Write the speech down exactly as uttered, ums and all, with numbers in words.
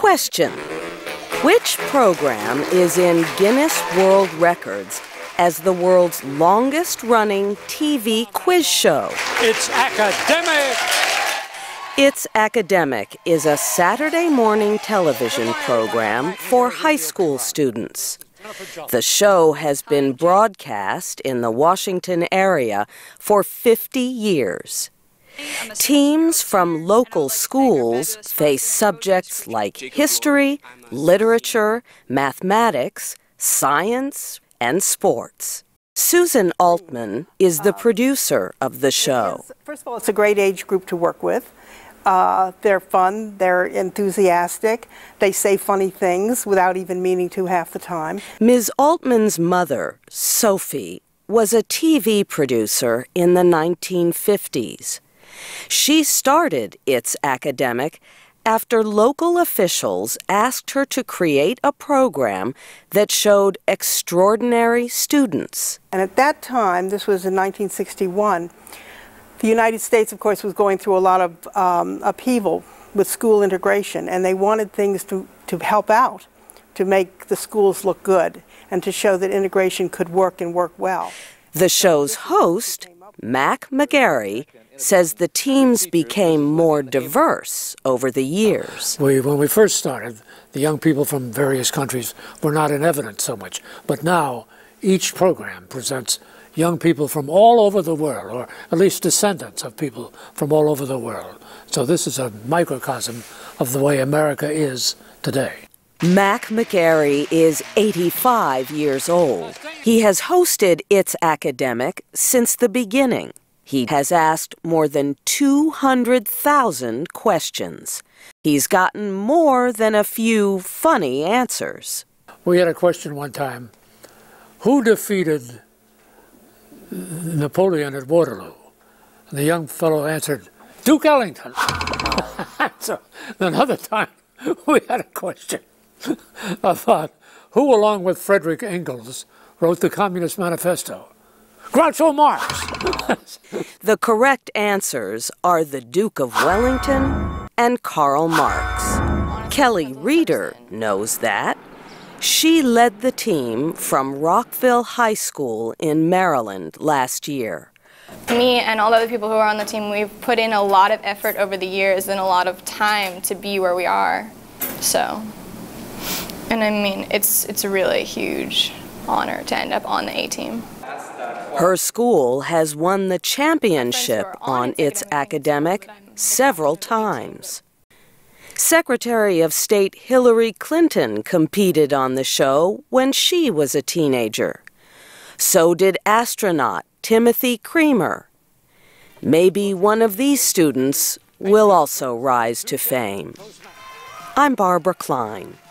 Question: which program is in Guinness World Records as the world's longest-running T V quiz show? It's academic! It's Academic is a Saturday morning television program for high school students. The show has been broadcast in the Washington area for fifty years. Teams from local schools face subjects like history, literature, mathematics, science, and sports. Susan Altman is the producer of the show. First of all, it's a great age group to work with. Uh, they're fun, they're enthusiastic, they say funny things without even meaning to half the time. Miz Altman's mother, Sophie, was a T V producer in the nineteen fifties. She started It's Academic after local officials asked her to create a program that showed extraordinary students. And at that time, this was in nineteen sixty-one, the United States, of course, was going through a lot of um, upheaval with school integration, and they wanted things to, to help out, to make the schools look good, and to show that integration could work and work well. The show's host, Mac McGarry, says the teams became more diverse over the years. We, when we first started, the young people from various countries were not in evidence so much, but now each program presents young people from all over the world, or at least descendants of people from all over the world. So this is a microcosm of the way America is today. Mac McGarry is eighty-five years old. He has hosted It's Academic since the beginning. He has asked more than two hundred thousand questions. He's gotten more than a few funny answers. We had a question one time: who defeated Napoleon at Waterloo? And the young fellow answered, Duke Ellington. So another time we had a question about who, along with Frederick Engels, wrote the Communist Manifesto. Groucho Marx. The correct answers are the Duke of Wellington and Karl Marx. Kelly Reeder knows that. She led the team from Rockville High School in Maryland last year. Me and all the other people who are on the team, we've put in a lot of effort over the years and a lot of time to be where we are. So, and I mean, it's, it's a really huge honor to end up on the A-team. Her school has won the championship on It's Academic several times. Secretary of State Hillary Clinton competed on the show when she was a teenager. So did astronaut Timothy Creamer. Maybe one of these students will also rise to fame. I'm Barbara Klein.